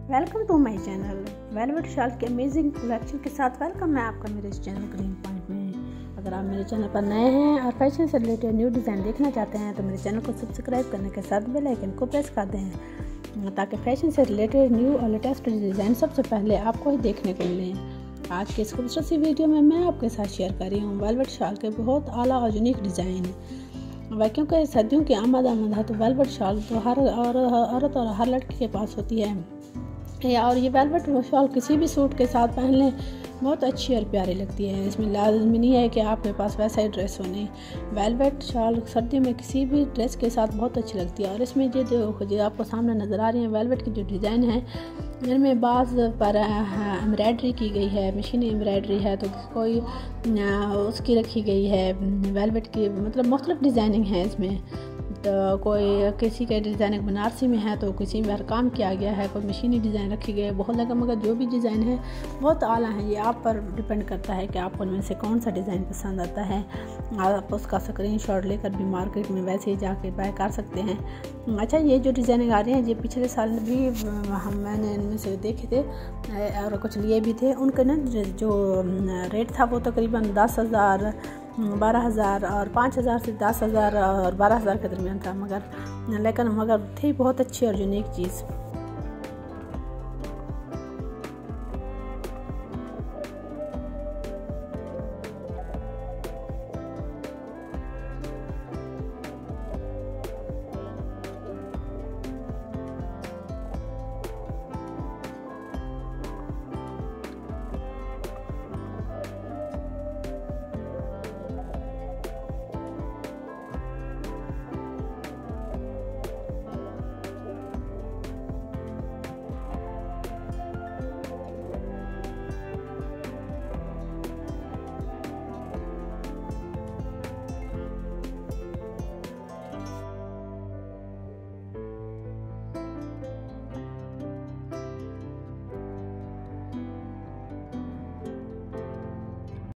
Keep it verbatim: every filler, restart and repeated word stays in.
Welcome to my channel. Velvet shawl के amazing collection के साथ वेलकम है आपका मेरे इस चैनल ग्रीन पॉइंट में। अगर आप मेरे चैनल पर नए हैं और फैशन से रिलेटेड न्यू डिज़ाइन देखना चाहते हैं तो मेरे चैनल को सब्सक्राइब करने के साथ बेल आइकन को प्रेस कर दें ताकि फैशन से रिलेटेड न्यू और लेटेस्ट डिज़ाइन सबसे पहले आपको ही देखने को मिलें। आज के इस खूबसूरत सी वीडियो में मैं आपके साथ शेयर कर रही हूँ वेलवेट शॉल के बहुत आला और यूनिक डिज़ाइन। वह क्योंकि सर्दियों की आमद आमद है तो वेलवेट शॉल तो हर और औरत और हर लड़की के पास होती है या और ये वेलवेट शॉल किसी भी सूट के साथ पहन लें बहुत अच्छी और प्यारी लगती है। इसमें लाजमी नहीं है कि आपके पास वैसा ही ड्रेस होने। वेलवेट शॉल सर्दियों में किसी भी ड्रेस के साथ बहुत अच्छी लगती है। और इसमें जो जो आपको सामने नज़र आ रही है वेलवेट की जो डिज़ाइन है इनमें बाज़ पर एम्ब्रॉयडरी की गई है, मशीनी एम्ब्रॉयडरी है तो कोई उसकी रखी गई है वेलवेट की, मतलब मुख्तलिफ डिज़ाइनिंग है इसमें। तो कोई किसी के डिज़ाइन बनारसी में है तो किसी में हर काम किया गया है, कोई मशीनी डिज़ाइन रखी गई है बहुत लगा, मगर जो भी डिज़ाइन है बहुत आला है। ये आप पर डिपेंड करता है कि आपको उनमें से कौन सा डिज़ाइन पसंद आता है। आप उसका स्क्रीनशॉट लेकर भी मार्केट में वैसे ही जाके बाय कर सकते हैं। अच्छा, ये जो डिज़ाइनिंग आ रही हैं ये पिछले साल भी हम मैंने इनमें से देखे थे और कुछ लिए भी थे। उनका ना जो रेट था वो तकरीबन दस हज़ार बारह हज़ार और पाँच हज़ार से दस हज़ार और बारह हज़ार के दरमियान था, मगर लेकिन मगर थी बहुत अच्छी और यूनिक चीज़।